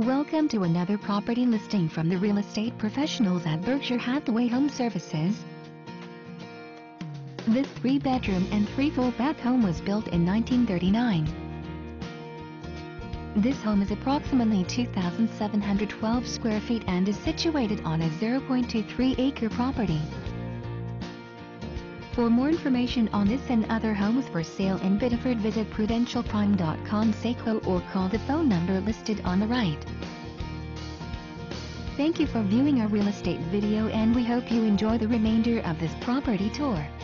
Welcome to another property listing from the real estate professionals at Berkshire Hathaway Home Services. This 3-bedroom and 3-full-bath home was built in 1939. This home is approximately 2,712 square feet and is situated on a 0.23-acre property. For more information on this and other homes for sale in Biddeford, visit prudentialprime.com, or call the phone number listed on the right. Thank you for viewing our real estate video, and we hope you enjoy the remainder of this property tour.